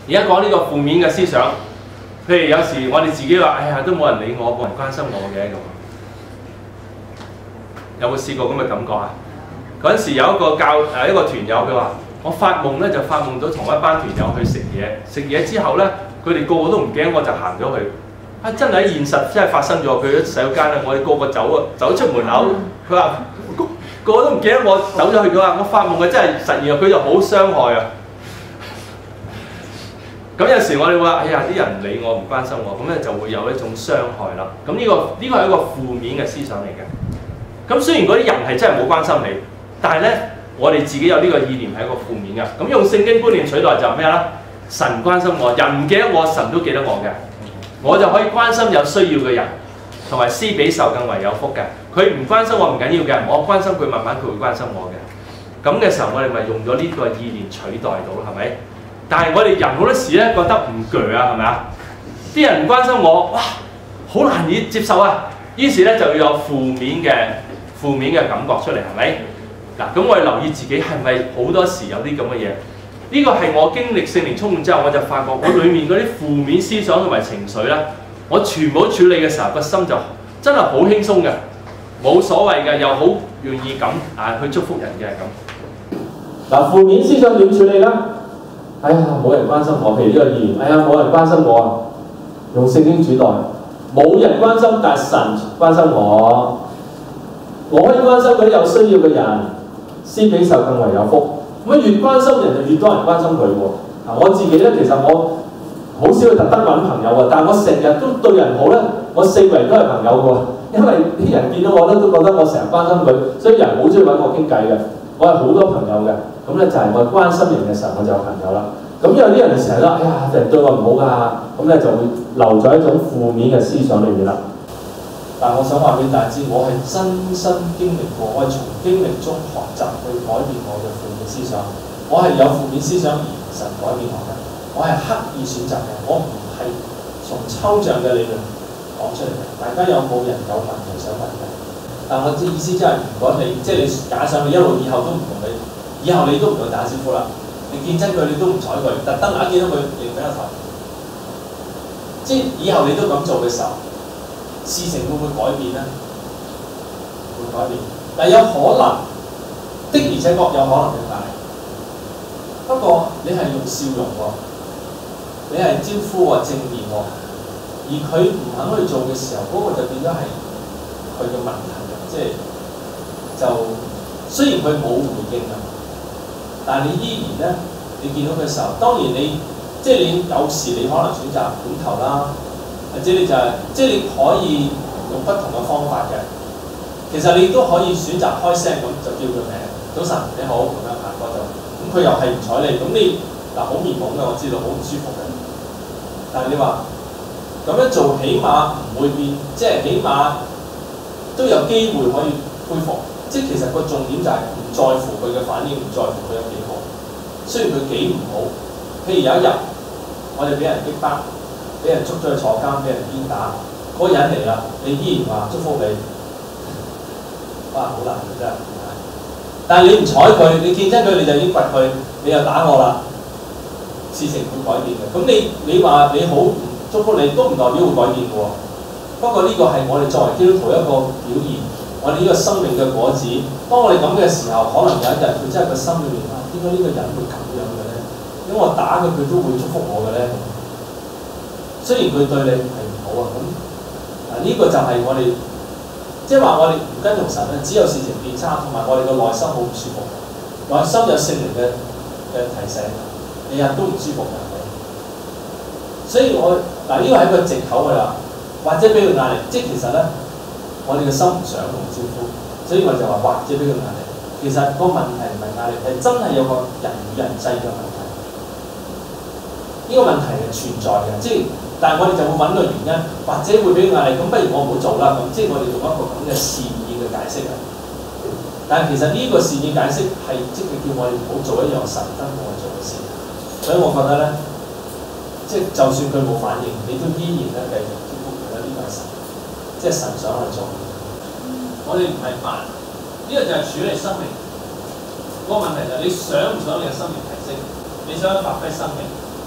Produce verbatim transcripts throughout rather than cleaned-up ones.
而家講呢個負面嘅思想，譬如有時我哋自己話：哎呀，都冇人理我，冇人關心我嘅咁。有冇試過咁嘅感覺啊？嗰陣時有一個教誒一個團友，佢話：我發夢咧就發夢到同一班團友去食嘢，食嘢之後咧，佢哋個個都唔驚，我就行咗去。啊！真係喺現實真係發生咗，佢喺洗手間咧，我哋個個走啊，走出門口，佢話個個都唔記得我走咗去，佢話我發夢嘅真係實現啊，佢就好傷害啊！咁有時我哋話：哎呀，啲人唔理我，唔關心我，咁咧就會有一種傷害啦。咁呢個呢個係一個負面嘅思想嚟嘅。咁雖然嗰啲人係真係冇關心你，但係咧我哋自己有呢個意念係一個負面嘅。咁用聖經觀念取代就係咩啦？神關心我，人唔記得我，神都記得我嘅。我就可以關心有需要嘅人，同埋施比受更為有福嘅。佢唔關心我唔緊要嘅，我關心佢，慢慢佢會關心我嘅。咁嘅時候，我哋咪用咗呢個意念取代到啦，係咪？但係我哋人好多時咧覺得唔鋸啊，係咪啊？啲人唔關心我，哇，好難以接受啊！於是咧就要有負面嘅負面嘅感覺出嚟，係咪？嗱，咁我哋留意自己係咪好多時有啲咁嘅嘢？呢個係我經歷聖靈充滿之後，我就發覺我裡面嗰啲負面思想同埋情緒咧，我全部處理嘅時候，個心就真係好輕鬆嘅，冇所謂嘅，又好願意咁啊去祝福人嘅咁。嗱，負面思想點處理咧？哎呀，冇人關心我，譬如呢個意念，哎呀，冇人關心我啊，用聖經主代，冇人關心，但係神關心我，我可以關心嗰啲有需要嘅人，施比受更為有福。咁越關心人就越多人關心佢喎。啊，我自己咧其實我好少去特登揾朋友啊，但係我成日都對人好咧，我四圍都係朋友喎。因為啲人見到我咧都覺得我成日關心佢，所以人好中意揾我傾偈嘅。我係好多朋友嘅，咁咧就係我關心人嘅時候我就有朋友啦。咁有啲人就成日都哎呀人對我唔好㗎，咁咧就會留咗一種負面嘅思想裏面啦。但係我想話俾大家知，我係真身經歷過，我係從經歷中學習去改變我嘅負面思想。我係有負面思想而神改變我嘅，我係刻意選擇嘅，我唔係從抽象嘅理論講出嚟嘅。大家有冇人有問題想問嘅？但我嘅意思即係，如果你即係你假想你一路以後都唔同你，以後你都唔同打招呼啦，你見親佢你都唔睬佢，特登硬見到佢亦比較頭。即係以後你都咁做嘅時候。事情會唔會改變呢？會改變，但有可能的，而且確有可能嘅大。不過你係用笑容喎，你係招呼喎，正面喎，而佢唔肯去做嘅時候，嗰、那個就變咗係佢嘅問題嘅，即係就雖然佢冇回應啊，但係你依然咧，你見到嘅時候，當然你即係你有時你可能選擇點頭啦。或者你就係、是，即係你可以用不同嘅方法嘅。其實你都可以選擇開聲咁就叫佢名，早晨你好咁樣行過就，咁佢又係唔睬你，咁你嗱好面懵嘅，我知道好唔舒服嘅。但係你話咁樣做，起碼唔會變，即係起碼都有機會可以恢復。即係其實個重點就係唔在乎佢嘅反應，唔在乎佢有幾好。雖然佢幾唔好，譬如有一日我哋俾人擊打。俾人捉咗去坐監，俾人鞭打，嗰、那個人嚟啦，你依然話祝福你，哇，好難嘅真係。但係你唔睬佢，你見親佢你就已經掘佢，你又打我啦，事情會改變嘅。咁你你話你好祝福你，都唔代表會改變嘅喎。不過呢個係我哋作為基督徒一個表現，我哋呢個生命嘅果子。當我哋咁嘅時候，可能有一日佢真係個心裏面啊，點解呢個人會咁樣嘅咧？點解我打佢佢都會祝福我嘅咧？雖然佢對你係唔好啊，咁啊呢個就係我哋，即係話我哋唔跟從神咧，只有事情變差，同埋我哋個內心好唔舒服，內心有聖靈嘅嘅提醒，日日都唔舒服嘅。所以我嗱呢個係一個藉口㗎啦，或者俾佢壓力，即係其實咧，我哋嘅心唔想同招呼，所以我就話或者俾佢壓力。其實個問題唔係壓力，係真係有個人與人際嘅問題。呢、這個問題係存在嘅，即係。但係我哋就會揾個原因，或者會俾壓力，咁不如我唔好做啦。咁即係我哋用一個咁嘅善意嘅解釋啊。但係其實呢個善意解釋係即係叫我哋唔好做一樣神吩咐我哋做嘅事。所以我覺得咧，即係就算佢冇反應，你都依然咧繼續祝福佢啦。呢個係神，即係神想去做。我哋唔係煩，呢、這個就係處理生命。嗰、那個問題就係你想唔想你嘅生命提升？你想發揮生命？你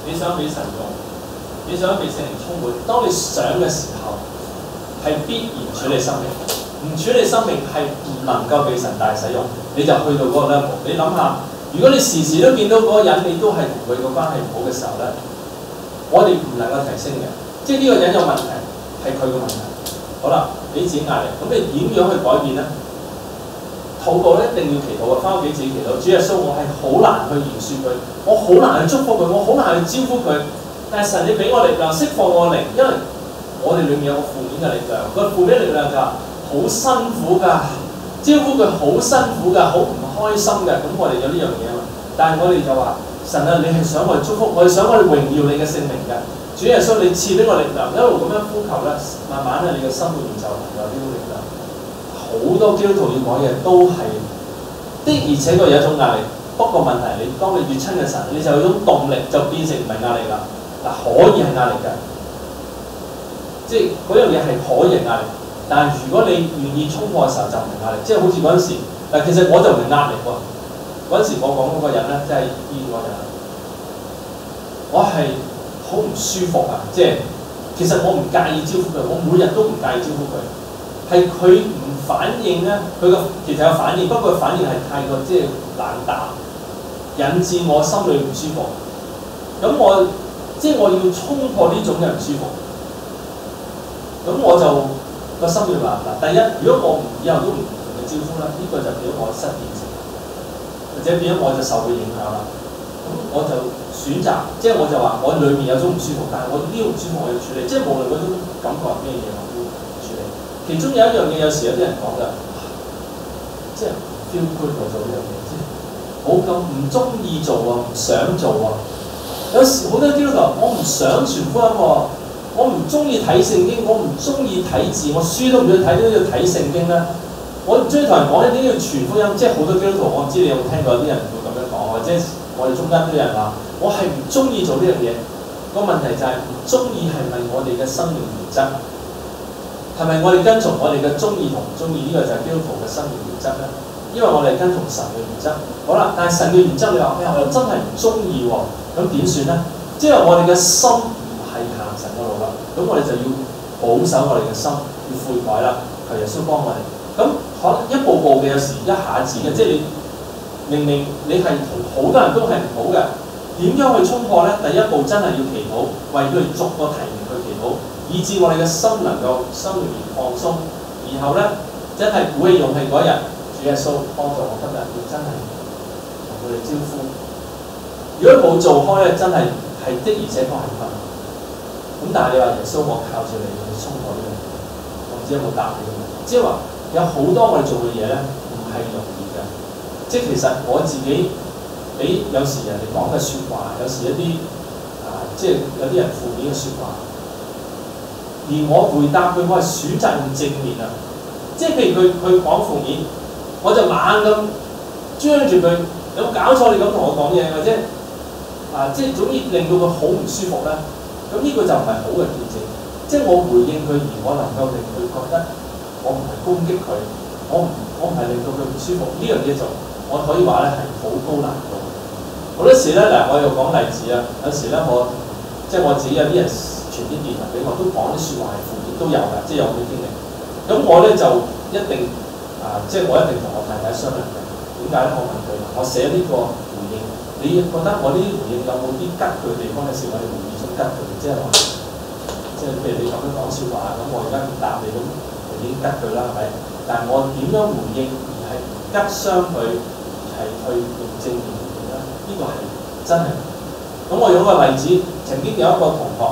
你想俾神用，你想俾聖靈充滿，當你想嘅時候，係必然處理生命。唔處理生命係唔能夠被神大使用，你就去到嗰個 level。你諗下，如果你時時都見到嗰個人，你都係同佢個關係唔好嘅時候咧，我哋唔能夠提升嘅。即係呢個人有問題，係佢嘅問題。好啦，俾自己壓力，咁你點樣去改變咧？禱告咧一定要祈禱嘅，翻屋企自己祈禱。主耶穌，我係好難去言説佢，我好難去祝福佢，我好難去招呼佢。但係神你俾我力量，釋放我靈，因為我哋裏面有個負面嘅力量，個負面力量就好辛苦㗎，招呼佢好辛苦㗎，好唔開心嘅。咁我哋有呢樣嘢啊嘛。但係我哋就話神啊，你係想我哋祝福，我哋想我哋榮耀你嘅聖名嘅。主耶穌，你賜俾我力量，一路咁樣呼求咧，慢慢咧你嘅生活就有呢種力量。好多基督徒要講嘢都係的，而且確有一種壓力。不過問題你當你越親嘅神，你就有種動力，就變成唔係壓力啦。嗱，可以係壓力嘅，即係嗰樣嘢係可以係壓力。但係如果你願意衝破嘅時候，就唔係壓力。即係好似嗰陣時，但其實我就唔係壓力喎。嗰陣時我講嗰個人咧，即係醫嗰個人，我係好唔舒服啊！即係其實我唔介意招呼佢，我每日都唔介意招呼佢。係佢唔反應咧，佢個其實有反應，不過反應係太過即係冷淡，引致我心裏唔舒服。咁我即係我要衝破呢種嘅唔舒服。咁我就個心裏話嗱，第一，如果我唔以後都唔同佢招呼啦，呢、這個就變咗我失變性，或者變咗我就受佢影響啦。咁我就選擇，即係我就話我裏面有種唔舒服，但係我呢種唔舒服我要處理，即係無論嗰種感覺係咩嘢我都處理。其中有一樣嘢，有時有啲人講嘅，即係 feel good 我做呢樣嘢，即係好咁唔中意做啊，唔想做啊。有時好多基督徒，我唔想傳福音喎，我唔中意睇聖經，我唔中意睇字，我書都唔中意睇，都要睇聖經咧。我唔中意同人講呢啲要傳福音，即係好多基督徒，我唔知你有冇聽過有啲人會咁樣講，或者我哋中間都有人話，我係唔中意做呢樣嘢。個問題就係唔中意係咪我哋嘅生命原則？係咪我哋跟從我哋嘅中意同唔中意呢個就係基督徒嘅生命原則咧？因為我哋跟從神嘅原則。好啦，但係神嘅原則你話，哎呀我真係唔中意喎，咁點算咧？即係我哋嘅心唔係行神嘅路啦，咁我哋就要保守我哋嘅心，要悔改啦，求耶穌幫我哋。咁可能一步步嘅，有時一下子嘅，即係你明明你係同好多人都係唔好嘅，點樣去衝破咧？第一步真係要祈禱，為佢哋逐個提名去祈禱。以致我哋嘅心能夠心裏面放鬆，然後咧真係鼓起勇氣嗰日，主耶穌幫助我今日要真係同佢哋招呼。如果冇做開咧，真係係的而且確係困難。咁但係你話耶穌，我靠住你去衝破呢樣嘢，我唔知有冇答你嘅問題。即係話有好多我哋做嘅嘢咧，唔係容易嘅。即係其實我自己俾有時人哋講嘅説話，有時一啲啊，即係有啲人負面嘅説話。而我回答佢，我係選擇用正面啊！即係譬如佢佢講負面，我就猛咁張住佢，有冇搞錯？你咁同我講嘢，或者啊，即係總之令到佢好唔舒服咧。咁呢個就唔係好嘅見證。即係我回應佢，而我能夠令佢覺得我唔係攻擊佢，我唔我唔係令到佢唔舒服。呢樣嘢就我可以話咧係好高難度。好多時咧嗱，我又講例子啊。有時咧我即係我自己有啲人。傳啲電文俾我，都講啲説話係負面都有㗎，即係有啲經歷。咁我咧就一定啊，即係我一定同我太太商量嘅。點解咧？我問佢，我寫呢個回應，你覺得我呢啲回應有冇啲吉佢地方嘅時候，我哋會唔會想吉佢？即係話，即係譬如你咁樣講説話，咁我而家唔答你，咁已經吉佢啦，係咪？但係我點樣回應而係吉傷佢，而係去用正面回應咧？呢、這個係真係。咁我用個例子，曾經有一個同學。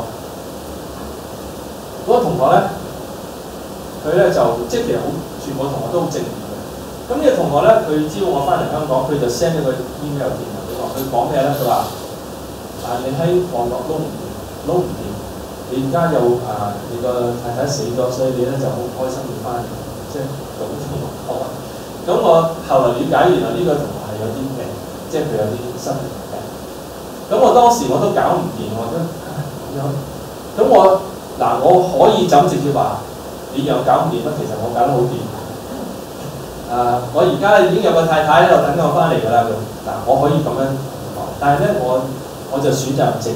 嗰個同學咧，佢咧就即係其實好，全部同學都好正面嘅。咁呢個同學咧，佢知道我翻嚟香港，佢就 send 咗個 email 電郵俾我。佢講咩咧？佢話：啊，你喺旺角撈唔掂，撈唔掂。你而家又啊，你個太太死咗，所以你咧就好唔開心要翻嚟，即係咁同我講。咁我後來了解，原來呢個同學係有啲病，即係佢有啲身體病。咁我當時我都搞唔掂，我覺得咁樣。咁我。嗱，我可以就咁直接話你樣搞唔掂啦，其實我搞得好掂。啊，我而家已經有個太太喺度等緊我翻嚟㗎啦。嗱，我可以咁樣講，但係咧，我我就選擇正面。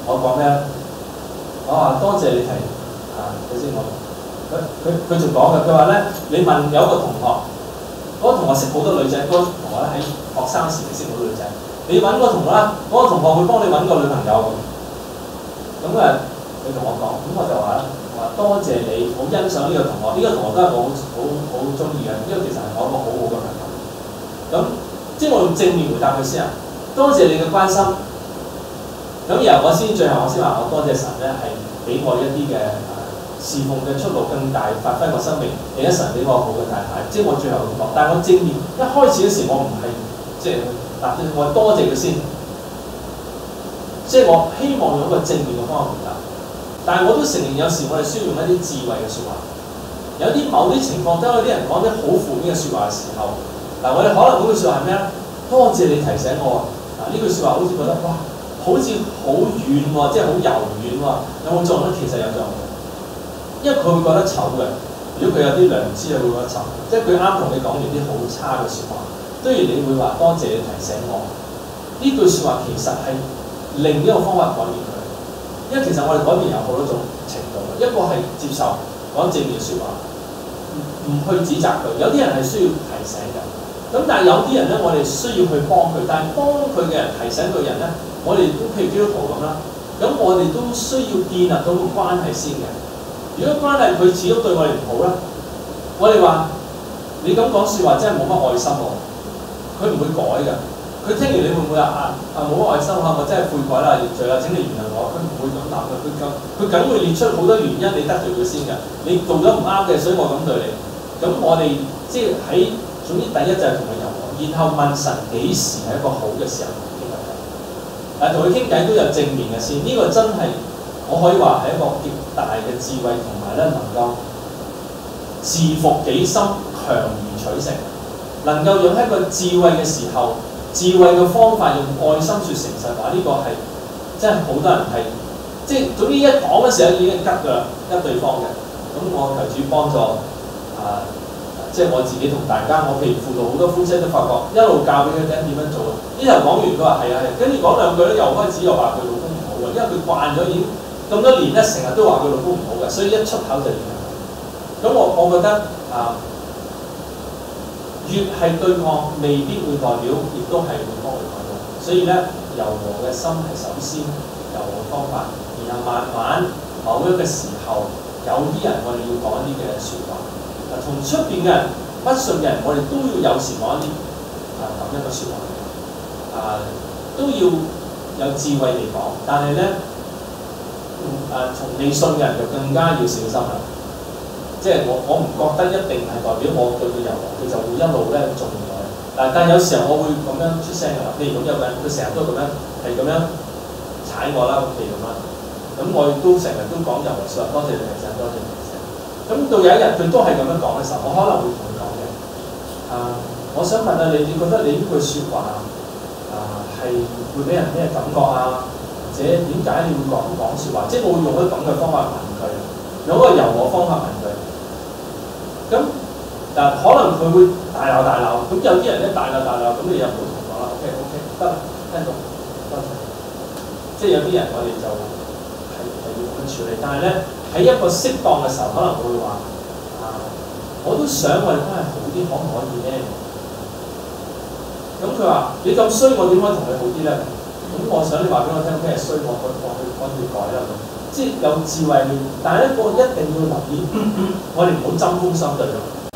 我講咩咧？我話多謝你提啊，頭先我佢佢佢仲講嘅，佢話咧，你問有一個同學，嗰、那個同學識好多女仔，嗰、那個同學咧喺學生時期識好多女仔，你揾個同學啦，嗰、那個同學會幫你揾個女朋友咁。咁誒，佢同我講，咁我就話啦，我話多謝你，好欣賞呢個同學，呢、這個同學都係我好好好中意嘅，呢、這個其實係我一個好好嘅朋友。咁即係我用正面回答佢先啊，多謝你嘅關心。咁然後我先最後我先話我多謝神咧，係俾我一啲嘅侍奉嘅出路更大，發揮我生命。另一神俾我好嘅太太，即係我最後咁講。但係我正面一開始嗰時我唔係即係答咗，我係多謝佢先。即係我希望用一個正面嘅方法回答。但係我都承認有時我哋需要用一啲智慧嘅説話。有啲某啲情況，當有啲人講啲好負面嘅説話嘅時候，嗱我哋可能嗰句説話係咩咧？多謝你提醒我。嗱呢句説話好似覺得哇〜好似好遠喎，即係好柔軟喎，有冇作用咧？其實有作用嘅，因為佢會覺得醜嘅。如果佢有啲良知，佢會覺得醜。即係佢啱同你講完啲好差嘅説話，當然你會話多謝你提醒我。呢句説話其實係另一個方法改變佢，因為其實我哋改變有好多種程度嘅。一個係接受講正面説話，唔去指責佢。有啲人係需要提醒嘅，咁但係有啲人咧，我哋需要去幫佢，但係幫佢嘅人提醒佢人咧。我哋都譬如基督徒咁啦，咁我哋都需要建立到個關係先嘅。如果關係佢始終對我哋唔好啦，我哋話你咁講説話真係冇乜愛心喎，佢唔會改㗎。佢聽完你會唔會話啊啊冇乜愛心啊？我真係悔改啦，認罪啦，請你原諒我。佢唔會咁答嘅，佢咁佢梗會列出好多原因你得罪佢先㗎。你做咗唔啱嘅，所以我咁對你。咁我哋即係喺總之第一就係同佢柔和，然後問神幾時係一個好嘅時候。誒同佢傾偈都有正面嘅先，呢、這個真係我可以話係一個極大嘅智慧，同埋咧能夠自服己心，強而取勝，能夠用一個智慧嘅時候，智慧嘅方法用愛心説誠實話，呢、這個係真係好多人係即係總之一講嘅時候已經吉㗎啦，吉對方嘅。咁我求主幫助啊！即係我自己同大家，我譬如輔導好多夫妻都發覺，一路教俾佢聽點樣做。呢頭講完佢話係啊係，跟住講兩句咧又開始又話佢老公唔好嘅，因為佢慣咗已經咁多年咧，成日都話佢老公唔好嘅，所以一出口就點樣。咁我我覺得啊，越係對抗，未必會代表，亦都係會幫佢改到。所以咧，柔和嘅心係首先柔和方法，然後慢慢某一個時候，有啲人我哋要講一啲嘅説話。同出邊嘅人不信嘅人，我哋都要有時講一啲啊咁一個説話，啊都要有智慧嚟講。但係咧，誒、啊、從未信嘅人就更加要小心啦。即係我我唔覺得一定係代表我對佢柔和，佢就會一路咧做落去。嗱，但係有時候我會咁樣出聲㗎啦。譬如咁有個人，佢成日都咁樣係咁樣踩我啦，譬如咁啦。咁我亦都成日都講柔和説話，多謝你提醒，多謝你。咁到有一日佢都係咁樣講嘅時候，我可能會同佢講嘅。啊，我想問下你，你覺得你呢句説話啊係會俾人咩感覺啊？或者點解你會講講説話？即係我會用一個咁嘅方法問佢，用一個柔和方法問佢。咁嗱，可能佢會大鬧大鬧。咁有啲人咧大鬧大鬧，咁你又唔好同佢講啦。OK OK，得啦，聽到，多謝。即係有啲人我哋就係係要咁樣處理，但係咧。喺一個適當嘅時候，可能會話啊，我都想我哋關係好啲，可唔可以咧？咁佢話：你咁衰，我點可以同你好啲咧？咁我想你話俾我聽，咩衰，我我我去我去改啦。即係有智慧，但係一個一定要留意，我哋唔好針鋒相對咯。